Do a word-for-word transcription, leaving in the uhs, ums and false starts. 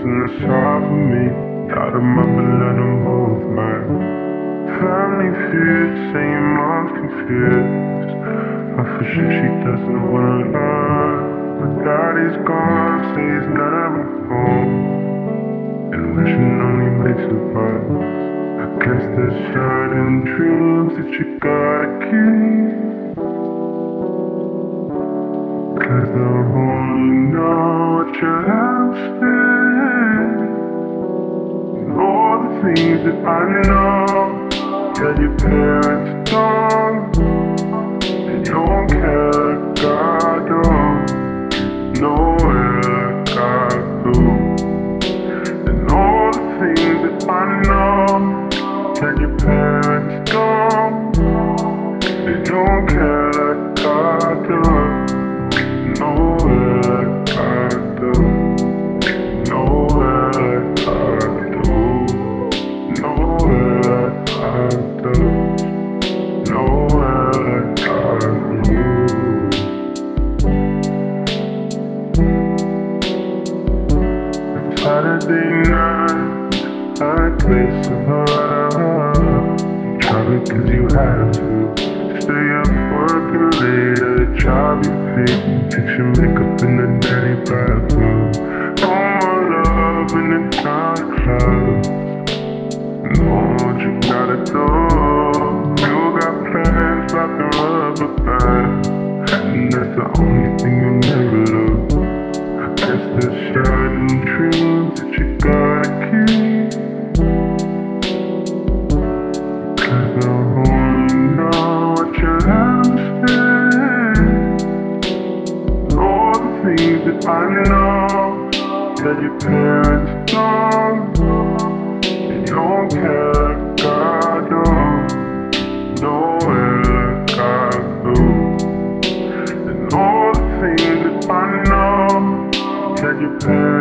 and it's hard for me. Out of my blood and both my family fears, saying mom's confused. I for sure she doesn't wanna love, but daddy's gone, say he's never home, and wishing only makes it worse. I guess there's certain dreams that you gotta keep, 'cause they'll only know what your house is. And all the things that I know that your parents don't, they don't care like I don't, know like I do. And all the things that I know that your parents don't, they don't care like I do. Nowhere I do, nowhere I do, nowhere I do, nowhere I do. Saturday night, I play some love. Try because you have to. Stay up working late at a job you hate. Fix your makeup in the dirty bathroom. All my love in the dark clouds. Know what you gotta do. You got plans like a rubber band, and that's the only thing you never do. I guess there's certain dreams that you gotta keep, 'cause they'll only know what your house is. All the things that I know that your parents don't, they don't care like I don't, nowhere like I do. And all the things that I know that your parents